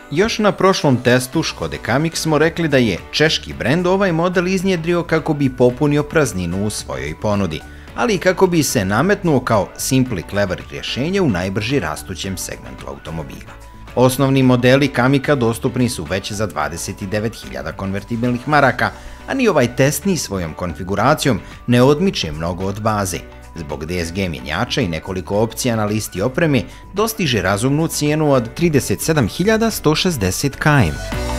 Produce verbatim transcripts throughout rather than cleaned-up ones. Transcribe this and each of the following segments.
Još na prošlom testu Škode Kamiq smo rekli da je češki brend ovaj model iznjedrio kako bi popunio prazninu u svojoj ponudi, ali i kako bi se nametnuo kao simple i clever rješenje u najbrži rastućem segmentu automobila. Osnovni modeli Kamiqa dostupni su već za dvadeset devet hiljada konvertibilnih maraka, a ni ovaj test ni svojom konfiguracijom ne odmiče mnogo od baze. Zbog D S G mjenjača i nekoliko opcija na listi opreme dostiže razumnu cijenu od trideset sedam hiljada sto šezdeset km.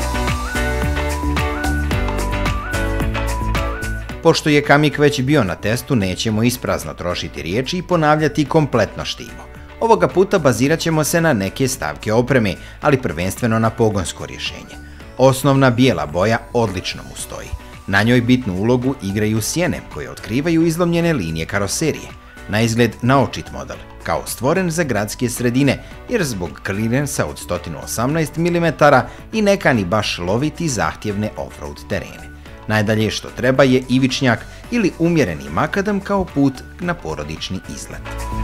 Pošto je Kamiq već bio na testu, nećemo isprazno trošiti riječi i ponavljati kompletno štivo. Ovoga puta bazirat ćemo se na neke stavke opreme, ali prvenstveno na pogonsko rješenje. Osnovna bijela boja odlično mu stoji. Na njoj bitnu ulogu igraju sjene koje otkrivaju izlomljene linije karoserije. Na izgled naočit model, kao stvoren za gradske sredine, jer zbog klirensa od sto osamnaest milimetara i ne kani baš loviti zahtjevne off-road terene. Najdalje što treba je ivičnjak ili umjereni makadam kao put na porodični izlet.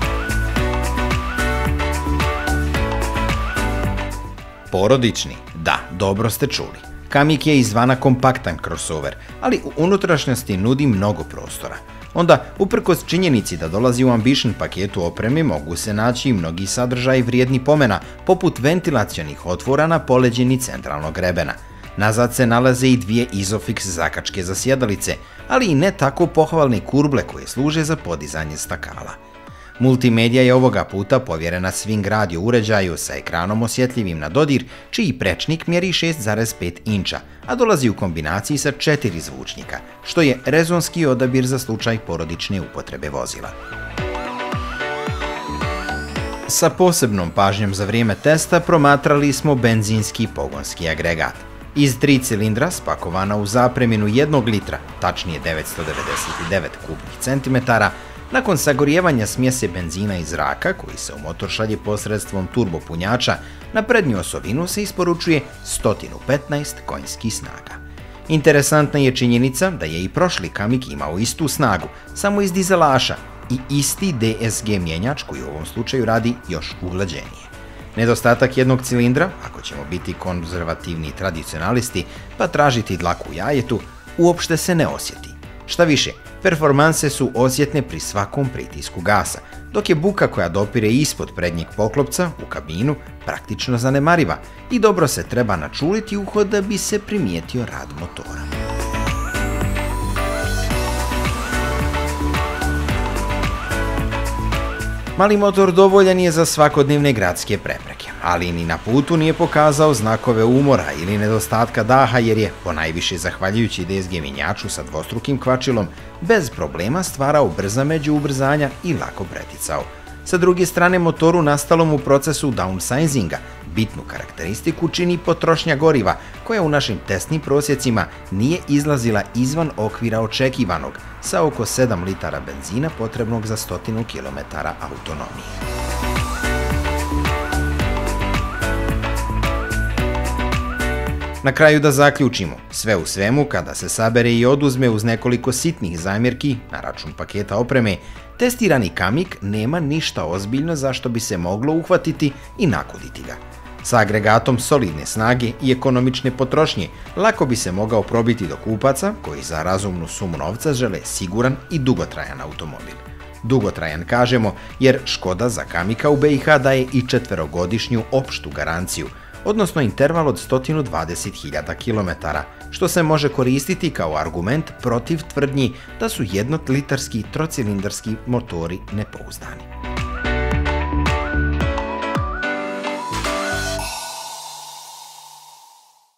Porodični? Da, dobro ste čuli. Kamiq je izvana kompaktan crossover, ali u unutrašnjosti nudi mnogo prostora. Onda, uprkos činjenici da dolazi u Ambition paketu opreme, mogu se naći i mnogi sadržaji vrijedni pomena, poput ventilacionih otvora na poleđini centralnog grebena. Nazad se nalaze i dvije Isofix zakačke za sjedalice, ali i ne tako pohvalne kurble koje služe za podizanje stakala. Multimedija je ovoga puta povjerena Swing radio uređaju sa ekranom osjetljivim na dodir, čiji prečnik mjeri šest zarez pet inča, a dolazi u kombinaciji sa četiri zvučnika, što je rezonski odabir za slučaj porodične upotrebe vozila. Sa posebnom pažnjom za vrijeme testa promatrali smo benzinski pogonski agregat. Iz tri cilindra spakovana u zapreminu jednog litra, tačnije devetsto devedeset devet kubnih centimetara, nakon sagorijevanja smjese benzina i zraka, koji se u motor šalje posredstvom turbopunjača, na prednju osovinu se isporučuje sto petnaest konjskih snaga. Interesantna je činjenica da je i prošli Kamiq imao istu snagu, samo iz dizelaša, i isti D S G mjenjač koji u ovom slučaju radi još uglađenije. Nedostatak jednog cilindra, ako ćemo biti konzervativni i tradicionalisti pa tražiti dlaku u jajetu, uopšte se ne osjeti. Šta više, performanse su osjetne pri svakom pritisku gasa, dok je buka koja dopire ispod prednjeg poklopca u kabinu praktično zanemariva i dobro se treba načuliti uho da bi se primijetio rad motora. Mali motor dovoljan je za svakodnevne gradske prepreke, ali ni na putu nije pokazao znakove umora ili nedostatka daha jer je, ponajviše zahvaljujući D S G mjenjaču sa dvostrukim kvačilom, bez problema stvarao brza međuubrzanja i lako preticao. Sa druge strane, motoru nastalom u procesu downsizinga bitnu karakteristiku čini potrošnja goriva, koja u našim testnim prosjecima nije izlazila izvan okvira očekivanog, sa oko sedam litara benzina potrebnog za stotinu kilometara autonomije. Na kraju da zaključimo, sve u svemu, kada se sabere i oduzme uz nekoliko sitnih zamjerki na račun paketa opreme, testirani Kamiq nema ništa ozbiljno zašto bi se moglo uhvatiti i nakuditi ga. Sa agregatom solidne snage i ekonomične potrošnje lako bi se mogao probiti do kupaca koji za razumnu sumu novca žele siguran i dugotrajan automobil. Dugotrajan kažemo jer Škoda za Kamiqa u B i H daje i četverogodišnju opštu garanciju, odnosno interval od sto dvadeset hiljada kilometara, što se može koristiti kao argument protiv tvrdnji da su jednolitarski trocilindarski motori nepouzdani.